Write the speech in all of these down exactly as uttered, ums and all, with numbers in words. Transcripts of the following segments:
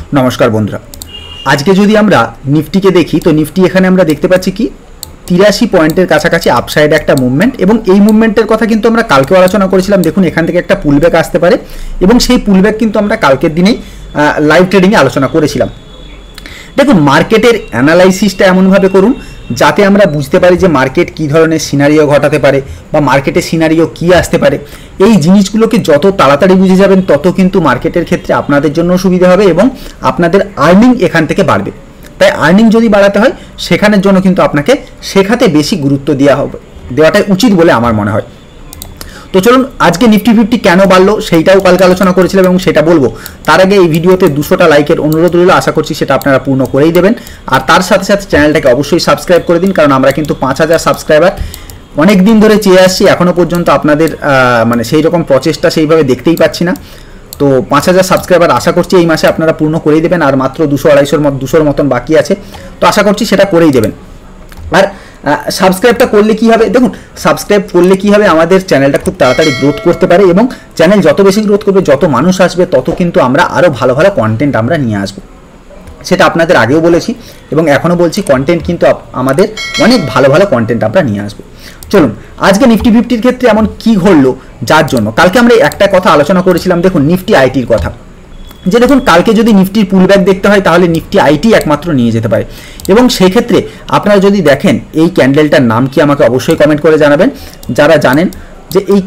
नमस्कार बंधुरा आज के जो আমরা निफ्टी के देखी तो निफ्टी এখানে আমরা দেখতে পাচ্ছি কি তিরাশি পয়েন্টের কাছাকাছি আপসাইড একটা মুভমেন্ট এবং এই মুভমেন্টের কথা কিন্তু আমরা কালকে আলোচনা করেছিলাম। দেখুন এখান থেকে একটা পুলব্যাক আসতে পারে এবং সেই পুলব্যাক কিন্তু আমরা কালকের দিনেই লাইভ ট্রেডিং এ আলোচনা করেছিলাম। দেখুন মার্কেটের অ্যানালাইসিসটা এমনভাবে করুন যাতে আমরা বুঝতে পারি যে মার্কেট কী ধরনের সিনারিও ঘটাতে পারে বা মার্কেটের সিনারিও কী আসতে পারে। এই জিনিসগুলোকে যত তাড়াতাড়ি বুঝে যাবেন তত কিন্তু মার্কেটের ক্ষেত্রে আপনাদের জন্য সুবিধা হবে এবং আপনাদের আর্নিং এখান থেকে বাড়বে। তাই আর্নিং যদি বাড়াতে হয় সেখানের জন্য কিন্তু আপনাকে শেখাতে বেশি গুরুত্ব দেওয়া হবে, দেওয়াটাই উচিত বলে আমার মনে হয়। তো চলুন আজকে নিফটি ফিফটি কেন বাড়লো সেইটাও কালকে আলোচনা করেছিলাম এবং সেটা বলবো। তার আগে এই ভিডিওতে দুশোটা লাইকের অনুরোধ রইল, আশা করছি সেটা আপনারা পূর্ণ করেই দেবেন। আর তার সাথে সাথে চ্যানেলটাকে অবশ্যই সাবস্ক্রাইব করে দিন, কারণ আমরা কিন্তু পাঁচ হাজার সাবস্ক্রাইবার অনেক দিন ধরে চেয়ে আসছি, এখনও পর্যন্ত আপনাদের মানে সেই রকম প্রচেষ্টা সেইভাবে দেখতেই পাচ্ছি না। তো পাঁচ হাজার সাবস্ক্রাইবার আশা করছি এই মাসে আপনারা পূর্ণ করেই দেবেন, আর মাত্র দুশো আড়াইশোর মতো দুশোর মতন বাকি আছে, তো আশা করছি সেটা করেই দেবেন। আর সাবস্ক্রাইবটা করলে কী হবে, দেখুন সাবস্ক্রাইব করলে কী হবে, আমাদের চ্যানেলটা খুব তাড়াতাড়ি গ্রোথ করতে পারে এবং চ্যানেল যত বেশি গ্রোথ করবে, যত মানুষ আসবে তত কিন্তু আমরা আরও ভালো ভালো কন্টেন্ট আমরা নিয়ে আসবো। সেটা আপনাদের আগেও বলেছি এবং এখনও বলছি, কন্টেন্ট কিন্তু আমাদের অনেক ভালো ভালো কন্টেন্ট আমরা নিয়ে আসবো। চলুন আজকে নিফটি ফিফটির ক্ষেত্রে এমন কী ঘটলো যার জন্য কালকে আমরা একটা কথা আলোচনা করেছিলাম। দেখুন নিফটি আইটির কথা, যে দেখুন কালকে যদি নিফটির পুলব্যাক দেখতে হয় তাহলে নিফটি আইটি একমাত্র নিয়ে যেতে পারে এবং সেক্ষেত্রে আপনারা যদি দেখেন এই ক্যান্ডেলটার নাম কি আমাকে অবশ্যই কমেন্ট করে জানাবেন, যারা জানেন যে এই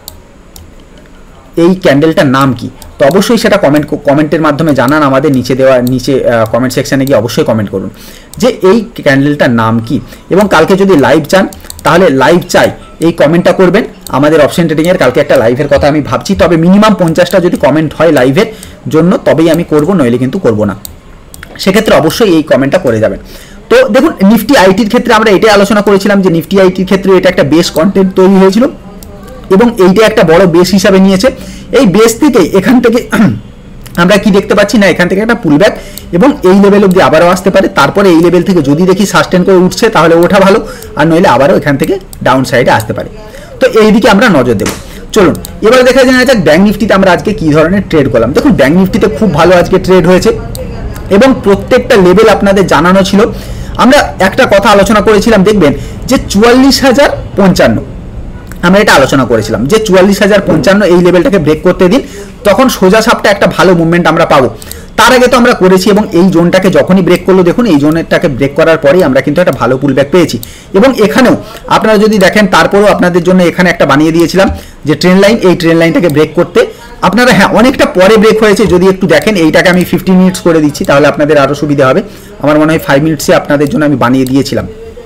এই ক্যান্ডেলটার নাম কি, তো অবশ্যই সেটা কমেন্ট কমেন্টের মাধ্যমে জানান। আমাদের নিচে দেওয়া নিচে কমেন্ট সেকশানে গিয়ে অবশ্যই কমেন্ট করুন যে এই ক্যান্ডেলটার নাম কি, এবং কালকে যদি লাইভ চান তাহলে লাইভ চাই এই কমেন্টটা করবেন। আমাদের অপশন ট্রেডিংয়ের কালকে একটা লাইভের কথা আমি ভাবছি, তবে মিনিমাম পঞ্চাশটা যদি কমেন্ট হয় লাইভের জন্য তবেই আমি করব, নইলে কিন্তু করব না। সেক্ষেত্রে অবশ্যই এই কমেন্টটা করে যাবেন। তো দেখুন নিফটি আইটির ক্ষেত্রে আমরা এটাই আলোচনা করেছিলাম যে নিফটি আইটির ক্ষেত্রে এটা একটা বেস কন্টেন্ট তৈরি হয়েছিল এবং এইটা একটা বড় বেস হিসাবে নিয়েছে। এই বেস থেকে এখান থেকে আমরা কি দেখতে পাচ্ছি না, এখান থেকে একটা পুলব্যাক এবং এই লেভেল অবধি আবারও আসতে পারে। তারপরে এই লেভেল থেকে যদি দেখি সাস্টেন করে উঠছে তাহলে ওঠা ভালো, আর নইলে আবারও এখান থেকে ডাউন সাইডে আসতে পারে। তো এই দিকে আমরা নজর দেবো। চলুন এবার দেখা জানা যাক ব্যাঙ্ক নিফটিতে আমরা আজকে কী ধরনের ট্রেড করলাম। দেখুন ব্যাঙ্ক নিফটিতে খুব ভালো আজকে ট্রেড হয়েছে এবং প্রত্যেকটা লেভেল আপনাদের জানানো ছিল। আমরা একটা কথা আলোচনা করেছিলাম, দেখবেন যে চুয়াল্লিশ হাজার পঞ্চান্ন আমরা এটা আলোচনা করেছিলাম যে চুয়াল্লিশ হাজার পঞ্চান্ন এই লেভেলটাকে ব্রেক করতে দিন, তখন সোজা সাপটা একটা ভালো মুভমেন্ট আমরা পাবো। তার আগে তো আমরা করেছি এবং এই জোনটাকে যখনই ব্রেক করলো, দেখুন এই জোনটাকে ব্রেক করার পরেই আমরা কিন্তু একটা ভালো পুলব্যাক পেয়েছি এবং এখানেও আপনারা যদি দেখেন তারপরেও আপনাদের জন্য এখানে একটা বানিয়ে দিয়েছিলাম যে ট্রেন লাইন, এই ট্রেন লাইনটাকে ব্রেক করতে আপনারা হ্যাঁ অনেকটা পরে ব্রেক হয়েছে। যদি একটু দেখেন এইটাকে আমি ফিফটিন মিনিটস করে দিচ্ছি তাহলে আপনাদের আরও সুবিধা হবে। আমার মনে হয় ফাইভ মিনিটসে আপনাদের জন্য আমি বানিয়ে দিয়েছিলাম।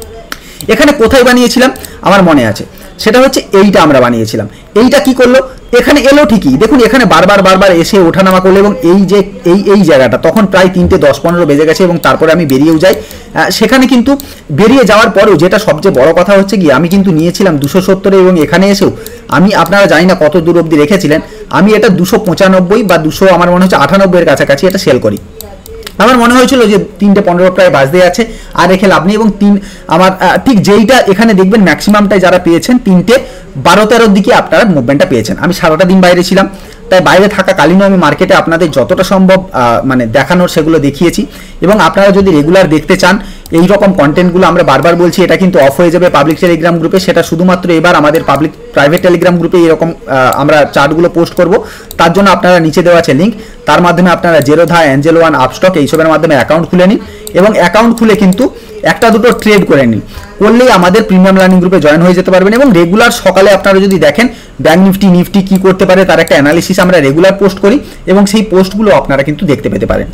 এখানে কোথায় বানিয়েছিলাম আমার মনে আছে, সেটা হচ্ছে এইটা আমরা বানিয়েছিলাম। এইটা কি করলো, এখানে এলো ঠিকই, দেখুন এখানে বারবার বারবার এসে ওঠানামা করলো এবং এই যে এই এই জায়গাটা তখন প্রায় তিনটে দশ পনেরো বেজে গেছে এবং তারপরে আমি বেরিয়েও যাই। সেখানে কিন্তু বেরিয়ে যাওয়ার পরেও যেটা সবচেয়ে বড় কথা হচ্ছে কি, আমি কিন্তু নিয়েছিলাম দুশো সত্তরে এবং এখানে এসেও আমি, আপনারা জানি না কত দূর অবধি রেখেছিলেন, আমি এটা দুশো পঁচানব্বই বা দুশো আমার মনে হচ্ছে আটানব্বইয়ের কাছাকাছি এটা সেল করি। আমার মনে হয়েছিল যে তিনটে পনেরো প্রায় বাজতে যাচ্ছে আর রেখে লাভ নেই এবং তিন আমার ঠিক যেইটা এখানে দেখবেন ম্যাক্সিমামটাই যারা পেয়েছেন তিনটে বারো তেরোর দিকে আপনারা মুভমেন্টটা পেয়েছেন। আমি সারাটা দিন বাইরে ছিলাম, তাই বাইরে থাকাকালীনও আমি মার্কেটে আপনাদের যতটা সম্ভব মানে দেখানোর সেগুলো দেখিয়েছি এবং আপনারা যদি রেগুলার দেখতে চান এই রকম কন্টেন্টগুলো, আমরা বারবার বলছি এটা কিন্তু অফ হয়ে যাবে পাবলিক টেলিগ্রাম গ্রুপে, সেটা শুধুমাত্র এবার আমাদের পাবলিক প্রাইভেট টেলিগ্রাম গ্রুপে এরকম আমরা চার্টগুলো পোস্ট করব। তার জন্য আপনারা নিচে দেওয়া আছে লিঙ্ক, তার মাধ্যমে আপনারা জেরোধা, অ্যাঞ্জেল ওয়ান, আপস্টক এইসবের মাধ্যমে অ্যাকাউন্ট খুলে নিন এবং অ্যাকাউন্ট খুলে কিন্তু একটা দুটো ট্রেড করে নিন, করলেই আমাদের প্রিমিয়াম লার্নিং গ্রুপে জয়েন হয়ে যেতে পারবেন এবং রেগুলার সকালে আপনারা যদি দেখেন ব্যাঙ্ক নিফটি নিফটি কী করতে পারে তার একটা অ্যানালিসিস আমরা রেগুলার পোস্ট করি এবং সেই পোস্টগুলো আপনারা কিন্তু দেখতে পেতে পারেন।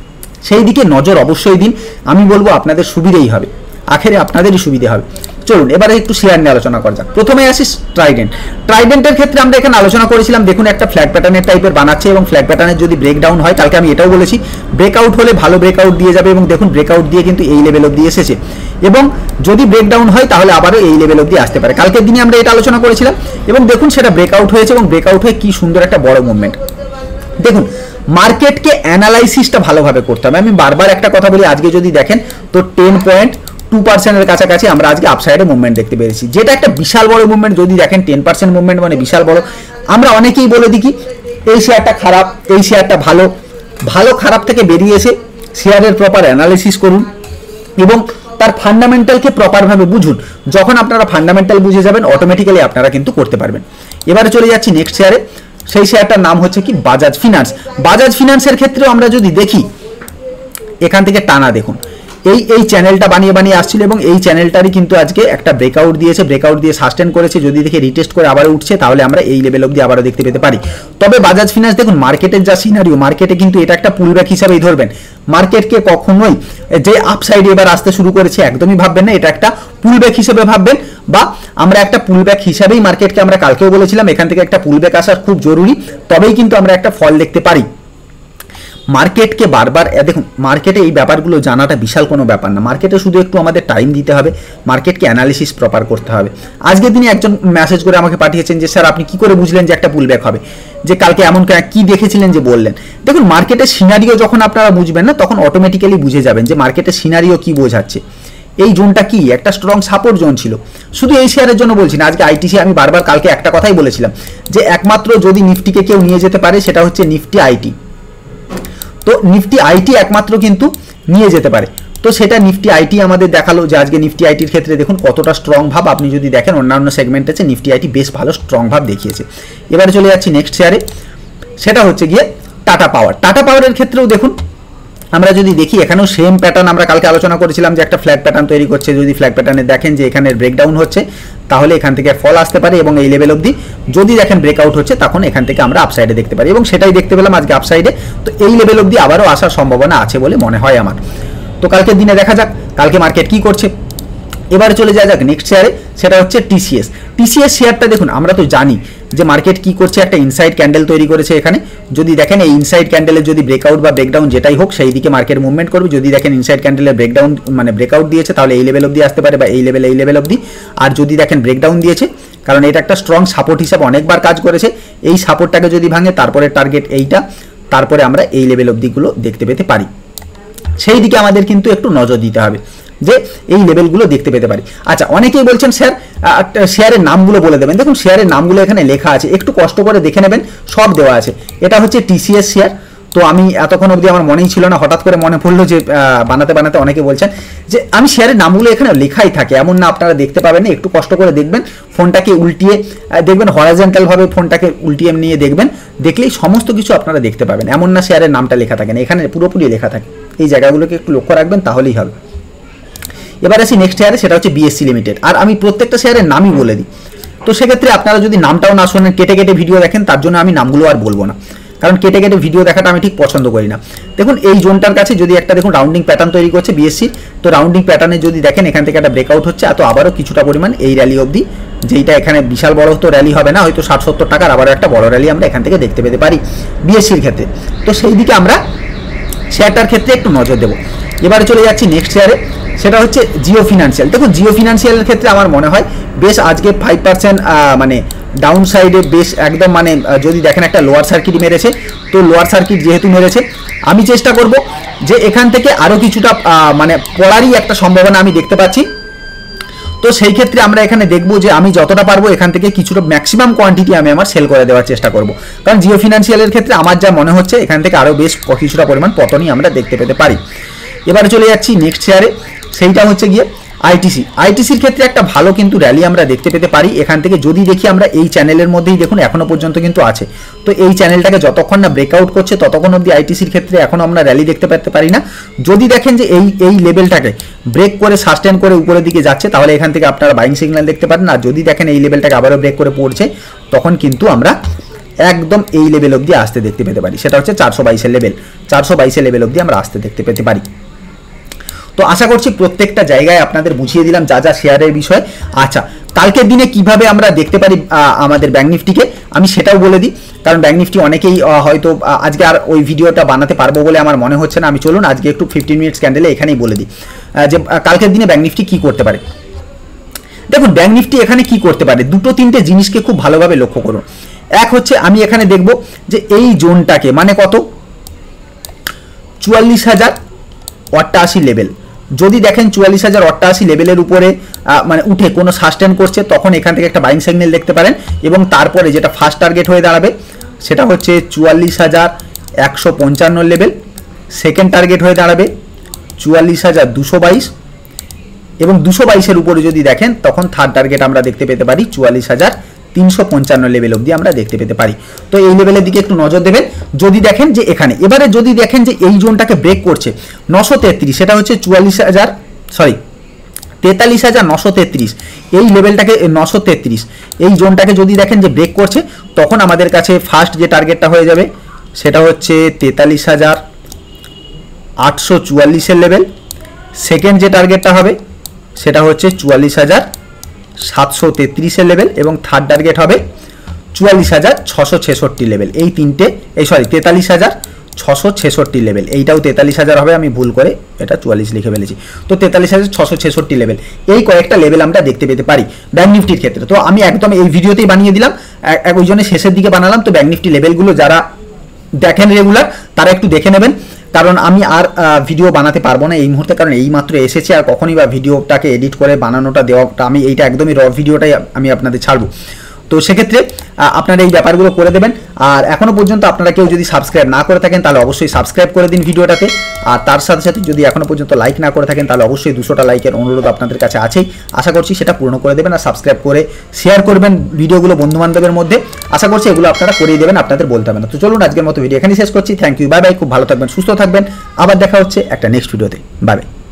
সেই দিকে নজর অবশ্যই দিন, আমি বলবো আপনাদের সুবিধেই হবে, আখেরে আপনাদেরই সুবিধা হবে। চলুন এবারে একটু শেয়ার নিয়ে আলোচনা করা যাক। প্রথমে আসি ট্রাইডেন্ট। ট্রাইডেন্টের ক্ষেত্রে আমরা এখানে আলোচনা করেছিলাম, দেখুন একটা ফ্ল্যাগ প্যাটার্নের টাইপের বানাচ্ছে এবং ফ্ল্যাগ প্যাটার্নের যদি ব্রেকডাউন হয়, কালকে আমি এটাও বলেছি ব্রেকআউট হলে ভালো ব্রেকআউট দিয়ে যাবে এবং দেখুন ব্রেকআউট দিয়ে কিন্তু এই লেভেল অবধি এসেছে এবং যদি ব্রেকডাউন হয় তাহলে আবারও এই লেভেল অবধি আসতে পারে। কালকের দিনে আমরা এটা আলোচনা করেছিলাম এবং দেখুন সেটা ব্রেকআউট হয়েছে এবং ব্রেকআউট হয়ে কি সুন্দর একটা বড় মুভমেন্ট। দেখুন মার্কেটকে অ্যানালাইসিসটা ভালোভাবে করতে হবে। আমি বারবার একটা কথা বলি, আজকে যদি দেখেন তো টেন পয়েন্ট টু পার্সেন্টের কাছাকাছি আমরা আজকে আপসাইডে মুভমেন্ট দেখতে পেরেছি, যেটা একটা বিশাল বড় মুভমেন্ট। যদি দেখেন টেন পার্সেন্ট মুভমেন্ট মানে বিশাল বড়। আমরা অনেকেই বলে দিই কি এই শেয়ারটা খারাপ, এই শেয়ারটা ভালো, ভালো খারাপ থেকে বেরিয়ে এসে শেয়ারের প্রপার অ্যানালিসিস করুন এবং তার ফান্ডামেন্টালকে প্রপারভাবে বুঝুন। যখন আপনারা ফান্ডামেন্টাল বুঝে যাবেন অটোমেটিক্যালি আপনারা কিন্তু করতে পারবেন। এবারে চলে যাচ্ছি নেক্সট শেয়ারে। সেই শেয়ারটার নাম হচ্ছে কি বাজাজ ফিনান্স। বাজাজ ফিনান্সের ক্ষেত্রেও আমরা যদি দেখি এখান থেকে টানা দেখুন এই এই চ্যানেলটা বানিয়ে বানিয়ে আসছিল এবং এই চ্যানেলটারই কিন্তু আজকে একটা ব্রেকআউট দিয়েছে, ব্রেকআউট দিয়ে সাস্টেন করেছে। যদি দেখে রিটেস্ট করে আবার উঠছে তাহলে আমরা এই লেভেল অবধি আবারও দেখতে পেতে পারি। তবে বাজাজ ফিনান্স দেখুন মার্কেটের যা সিনারিও, মার্কেটে কিন্তু এটা একটা পুলব্যাক হিসাবেই ধরবেন। মার্কেটকে কখনোই যে আপসাইডে এবার আসতে শুরু করেছে একদমই ভাববেন না, এটা একটা পুলব্যাক হিসেবে ভাববেন, বা আমরা একটা পুলব্যাক হিসাবেই মার্কেটকে আমরা কালকেও বলেছিলাম এখান থেকে একটা পুলব্যাক আসা খুব জরুরি, তবেই কিন্তু আমরা একটা ফল দেখতে পারি। মার্কেটকে বারবার দেখুন, মার্কেটে এই ব্যাপারগুলো জানাটা বিশাল কোনো ব্যাপার না। মার্কেটে শুধু একটু আমাদের টাইম দিতে হবে, মার্কেটকে অ্যানালিসিস প্রপার করতে হবে। আজকের দিনে একজন মেসেজ করে আমাকে পাঠিয়েছেন যে স্যার আপনি কি করে বুঝলেন যে একটা পুলব্যাক হবে, যে কালকে এমন কি দেখেছিলেন যে বললেন। দেখুন মার্কেটের সিনারিও যখন আপনারা বুঝবেন না তখন অটোমেটিক্যালি বুঝে যাবেন যে মার্কেটের সিনারিও কি বোঝাচ্ছে। এই জোনটা কি একটা স্ট্রং সাপোর্ট জোন ছিল। শুধু এই শেয়ারের জন্য বলছি না, আজকে আইটিসি আমি বারবার কালকে একটা কথাই বলেছিলাম যে একমাত্র যদি নিফটিকে কেউ নিয়ে যেতে পারে সেটা হচ্ছে নিফটি আইটি। তো নিফটি আইটি একমাত্র কিন্তু নিয়ে যেতে পারে। তো সেটা নিফটি আইটি আমাদের দেখালো যে আজকে নিফটি আইটির ক্ষেত্রে দেখুন কতটা স্ট্রং ভাব। আপনি যদি দেখেন অন্যান্য সেগমেন্ট আছে নিফটি আইটি বেশ ভালো স্ট্রং ভাব দেখিয়েছে। এবারে চলে যাচ্ছি নেক্সট শেয়ারে, সেটা হচ্ছে গিয়ে টাটা পাওয়ার। টাটা পাওয়ারের ক্ষেত্রেও দেখুন আমরা যদি দেখি এখানেও সেম প্যাটার্ন আমরা কালকে আলোচনা করেছিলাম যে একটা ফ্ল্যাগ প্যাটার্ন তৈরি করছে। যদি ফ্ল্যাগ প্যাটার্নে দেখেন যে এখানে ব্রেকডাউন হচ্ছে তাহলে এখান থেকে ফল আসতে পারে এবং এই লেভেল অবধি যদি দেখেন ব্রেকআউট হচ্ছে তখন এখান থেকে আমরা আপসাইডে দেখতে পারি এবং সেটাই দেখতে পেলাম আজকে আপসাইডে। তো এই লেভেল অবধি আবারও আসার সম্ভাবনা আছে বলে মনে হয় আমার। তো কালকের দিনে দেখা যাক কালকে মার্কেট কি করছে। এবারে চলে যাওয়া যাক নেক্সট শেয়ারে, সেটা হচ্ছে টিসিএস। টিসিএস শেয়ারটা দেখুন আমরা তো জানি যে মার্কেট কি করছে, একটা ইনসাইড ক্যান্ডেল তৈরি করেছে এখানে। যদি দেখেন এই ইনসাইড ক্যান্ডেলের যদি ব্রেকআউট বা ব্রেকডাউন যেটাই হোক সেই দিকে মার্কেট মুভমেন্ট করবে। যদি দেখেন ইনসাইড ক্যান্ডেলের ব্রেকডাউন মানে ব্রেকআউট দিয়েছে তাহলে এই লেভেল অবধি আসতে পারে বা এই লেভেল এই লেভেল অবধি। আর যদি দেখেন ব্রেকডাউন দিয়েছে কারণ এটা একটা স্ট্রং সাপোর্ট হিসাবে অনেকবার কাজ করেছে, এই সাপোর্টটাকে যদি ভাঙে তারপরে টার্গেট এইটা, তারপরে আমরা এই লেভেল অবধিগুলো দেখতে পেতে পারি। সেই দিকে আমাদের কিন্তু একটু নজর দিতে হবে যে এই লেভেলগুলো দেখতে পেতে পারি। আচ্ছা অনেকেই বলছেন স্যার শেয়ারের নামগুলো বলে দেবেন। দেখুন শেয়ারের নামগুলো এখানে লেখা আছে, একটু কষ্ট করে দেখে নেবেন, সব দেওয়া আছে। এটা হচ্ছে টিসিএস শেয়ার। তো আমি এতক্ষণ অবধি আমার মনেই ছিল না, হঠাৎ করে মনে পড়লো যে বানাতে বানাতে অনেকে বলছেন যে আমি শেয়ারের নামগুলো এখানে লেখাই থাকে, এমন না আপনারা দেখতে পাবেন না। একটু কষ্ট করে দেখবেন, ফোনটাকে উল্টিয়ে দেখবেন, হরাইজন্টালভাবে ফোনটাকে উল্টিয়ে নিয়ে দেখবেন, দেখলেই সমস্ত কিছু আপনারা দেখতে পাবেন। এমন না শেয়ারের নামটা লেখা থাকে না, এখানে পুরোপুরি লেখা থাকে। এই জায়গাগুলোকে একটু লক্ষ্য রাখবেন তাহলেই হবে। এবার আসি নেক্সট শেয়ারে, সেটা হচ্ছে বিএসসি লিমিটেড। আর আমি প্রত্যেকটা শেয়ারের নামই বলে দিই, তো সেক্ষেত্রে আপনারা যদি নামটাও না শোনেন, কেটে কেটে ভিডিও দেখেন, তার জন্য আমি নামগুলো আর বলবো না, কারণ কেটে কেটে ভিডিও দেখাটা আমি ঠিক পছন্দ করি না। দেখুন এই জোনটার কাছে যদি একটা দেখুন রাউন্ডিং প্যাটার্ন তৈরি করছে বিএসসি, তো রাউন্ডিং প্যাটার্নে যদি দেখেন এখান থেকে একটা ব্রেকআউট হচ্ছে, তো আবারও কিছুটা পরিমাণ এই র্যালি অবধি, যেইটা এখানে বিশাল বড় তো র্যালি হবে না, হয়তো ষাট সত্তর টাকার আবারও একটা বড় র্যালি আমরা এখান থেকে দেখতে পেতে পারি বিএসসির ক্ষেত্রে। তো সেই দিকে আমরা শেয়ারটার ক্ষেত্রে একটু নজর দেবো। এবারে চলে যাচ্ছি নেক্সট শেয়ারে, সেটা হচ্ছে জিও ফিনান্সিয়াল। দেখুন জিও ফিনান্সিয়ালের ক্ষেত্রে আমার মনে হয় বেশ আজকে ফাইভ পার্সেন্ট মানে ডাউন সাইডে বেশ একদম মানে যদি দেখেন একটা লোয়ার সার্কিট মেরেছে, তো লোয়ার সার্কিট যেহেতু মেরেছে আমি চেষ্টা করব যে এখান থেকে আরও কিছুটা মানে পড়ারই একটা সম্ভাবনা আমি দেখতে পাচ্ছি। তো সেই ক্ষেত্রে আমরা এখানে দেখব যে আমি যতটা পারবো এখান থেকে কিছুটা ম্যাক্সিমাম কোয়ান্টিটি আমি আমার সেল করে দেওয়ার চেষ্টা করব, কারণ জিও ফিনান্সিয়ালের ক্ষেত্রে আমার যা মনে হচ্ছে এখান থেকে আরও বেশ কিছুটা পরিমাণ পতনই আমরা দেখতে পেতে পারি। এবারে চলে যাচ্ছি নেক্সট শেয়ারে, সেইটা হচ্ছে গিয়ে আইটিসি। আইটিসির ক্ষেত্রে একটা ভালো কিন্তু র্যালি আমরা দেখতে পেতে পারি এখান থেকে। যদি দেখি আমরা এই চ্যানেলের মধ্যেই দেখুন এখনো পর্যন্ত কিন্তু আছে, তো এই চ্যানেলটাকে যতক্ষণ না ব্রেকআউট করছে ততক্ষণ অবধি আইটিসির ক্ষেত্রে এখন আমরা র্যালি দেখতে পেতে পারি না। যদি দেখেন যে এই এই লেভেলটাকে ব্রেক করে সাস্টেন করে উপরের দিকে যাচ্ছে তাহলে এখান থেকে আপনারা বাইং সিগন্যাল দেখতে পারেন। আর যদি দেখেন এই লেভেলটাকে আবারও ব্রেক করে পড়ছে তখন কিন্তু আমরা একদম এই লেভেল অবধি আসতে দেখতে পেতে পারি, সেটা হচ্ছে চারশো বাইশের লেভেল। চারশো বাইশের লেভেল অবধি আমরা আসতে দেখতে পেতে পারি। তো আশা করছি প্রত্যেকটা জায়গায় আপনাদের বুঝিয়ে দিলাম যা যা শেয়ারের বিষয়। আচ্ছা কালকের দিনে কিভাবে আমরা দেখতে পারি আমাদের ব্যাংক নিফটিকে আমি সেটাও বলে দিই, কারণ ব্যাংক নিফটি অনেকেই হয়তো আজকে আর ওই ভিডিওটা বানাতে পারবো বলে আমার মনে হচ্ছে না। আমি চলুন আজকে একটু ফিফটিন মিনিটস ক্যান্ডেলে এখানেই বলে দিই যে কালকের দিনে ব্যাংক নিফটি কী করতে পারে। দেখুন ব্যাংক নিফটি এখানে কি করতে পারে, দুটো তিনটে জিনিসকে খুব ভালোভাবে লক্ষ্য করুন। এক হচ্ছে আমি এখানে দেখব যে এই জোনটাকে মানে কত চুয়াল্লিশ হাজার অট্টাশি লেভেল, যদি দেখেন চুয়াল্লিশ হাজার অট্টাশি লেভেলের উপরে মানে উঠে কোনো সাস্টেন করছে তখন এখান থেকে একটা বাইং সিগন্যাল দেখতে পারেন। এবং তারপরে যেটা ফার্স্ট টার্গেট হয়ে দাঁড়াবে সেটা হচ্ছে চুয়াল্লিশ হাজার একশো পঞ্চান্ন লেভেল। সেকেন্ড টার্গেট হয়ে দাঁড়াবে চুয়াল্লিশ হাজার দুশো বাইশ এবং দুশো বাইশের উপরে যদি দেখেন তখন থার্ড টার্গেট আমরা দেখতে পেতে পারি চুয়াল্লিশ হাজার তিনশো পঞ্চান্ন লেভেল অবধি আমরা দেখতে পেতে পারি। তো এই লেভেলের দিকে একটু নজর দেবেন। যদি দেখেন যে এখানে এবারে যদি দেখেন যে এই জোনটাকে ব্রেক করছে নশো তেত্রিশ, সেটা হচ্ছে চুয়াল্লিশ হাজার সরি তেতাল্লিশ হাজার নশো তেত্রিশ, এই লেভেলটাকে নশো তেত্রিশ এই জোনটাকে যদি দেখেন যে ব্রেক করছে তখন আমাদের কাছে ফার্স্ট যে টার্গেটটা হয়ে যাবে সেটা হচ্ছে তেতাল্লিশ হাজার আটশো চুয়াল্লিশের লেভেল। সেকেন্ড যে টার্গেটটা হবে সেটা হচ্ছে চুয়াল্লিশ হাজার সাতশো তেত্রিশের লেভেল এবং থার্ড টার্গেট হবে চুয়াল্লিশ হাজার ছশো ছেষট্টি লেভেল। এই তিনটে এই সরি তেতাল্লিশ হাজার ছশো ছেষট্টি লেভেল, এইটাও তেতাল্লিশ হাজার হবে, আমি ভুল করে এটা চুয়াল্লিশ লিখে ফেলেছি। তো তেতাল্লিশ হাজার ছশো ছেষট্টি লেভেল, এই কয়েকটা লেভেল আমরা দেখতে পেতে পারি ব্যাঙ্ক নিফটির ক্ষেত্রে। তো আমি একদম এই ভিডিওতেই বানিয়ে দিলাম, এক ওই জন্য শেষের দিকে বানালাম। তো ব্যাঙ্ক নিফটি লেভেলগুলো যারা দেখেন রেগুলার তারা একটু দেখে নেবেন, কারণ আমি আর ভিডিও বানাতে পারবো না এই মুহূর্তে, কারণ এই মাত্র এসেছে আর কখনই বা ভিডিওটাকে এডিট করে বানানোটা দেওয়াটা আমি এইটা একদমই র ভিডিওটাই আমি আপনাদের ছাড়বো। তো সেক্ষেত্রে আপনারা এই ব্যাপারগুলো করে দেবেন। আর এখনও পর্যন্ত আপনারা কেউ যদি সাবস্ক্রাইব না করে থাকেন তাহলে অবশ্যই সাবস্ক্রাইব করে দিন ভিডিওটাতে। আর তার সাথে সাথে যদি এখনও পর্যন্ত লাইক না করে থাকেন তাহলে অবশ্যই দুশোটা লাইকের অনুরোধ আপনাদের কাছে আছেই, আশা করছি সেটা পূর্ণ করে দেবেন। আর সাবস্ক্রাইব করে শেয়ার করবেন ভিডিওগুলো বন্ধুবান্ধবের মধ্যে, আশা করছি এগুলো আপনারা করিয়ে দেবেন, আপনাদের বলতে হবে না। তো চলুন আজকের মতো ভিডিও এখানেই শেষ করছি। থ্যাংক ইউ, বাই বাই, খুব ভালো থাকবেন, সুস্থ থাকবেন, আবার দেখা হচ্ছে একটা নেক্সট ভিডিওতে, বাই বাই।